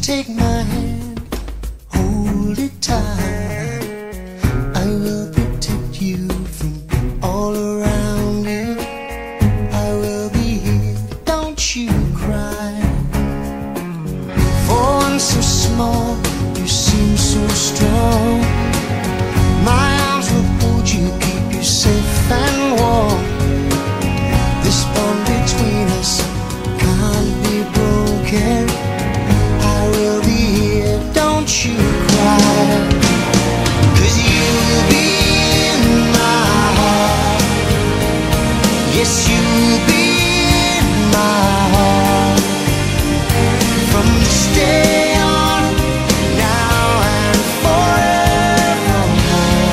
Take my hand, hold it tight. I will protect you from all around you. I will be here, don't you cry. For one so small, you seem so strong. My arms will hold you, keep you safe and warm. This bond between us can't be broken. I will be here, don't you cry. 'Cause you'll be in my heart. Yes, you'll be in my heart. From this day on, now and forevermore.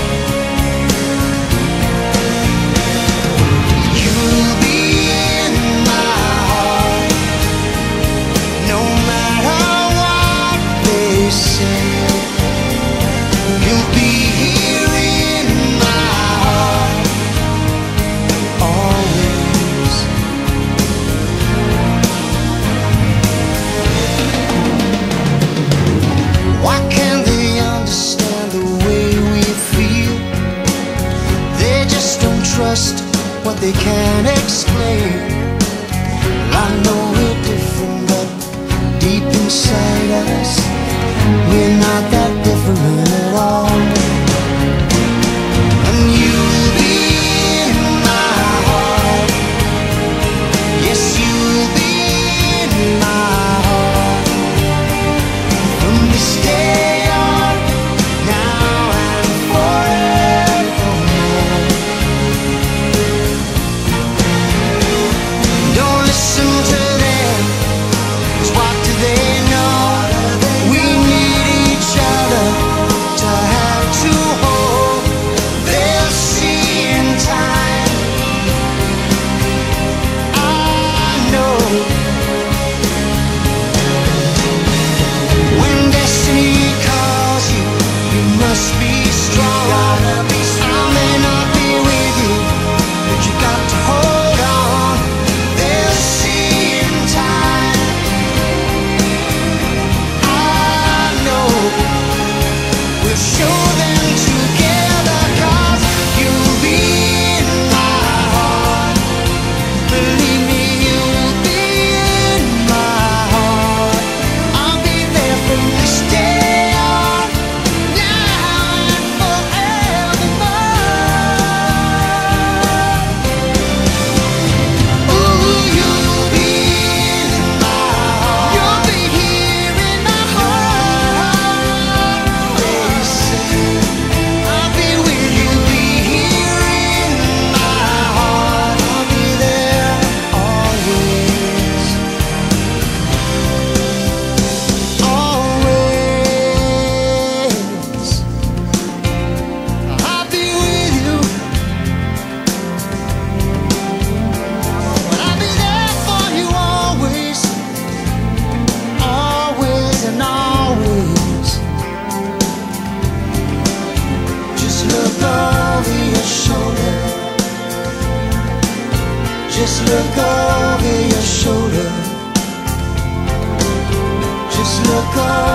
You'll be in my heart. No matter what they say, you'll be here in my heart. Always. Why can't they understand the way we feel? They just don't trust what they can't explain. I know we're different, but deep inside us, we're not that different at all. And you'll be in my heart. Yes, you'll be in my heart. From this day on, now and forevermore. Don't listen to them, 'cause what do they know? We need each other to have to hold. They'll see in time. I know. When destiny calls you, you must be strong. I may not be with you, but you got to hold on. They'll see in time. I know. We'll show them together, 'cause you'll be in my heart. Believe me, you'll be in my heart. I'll be there from this day on, now and forevermore. Ooh, you'll be in my heart. You'll be here in my heart. They say I'll be with you, be here in my heart. I'll be there always, always. I'll be with you, but I'll be there for you always, always and always. Just look over your shoulder. Just look over your shoulder. Just look over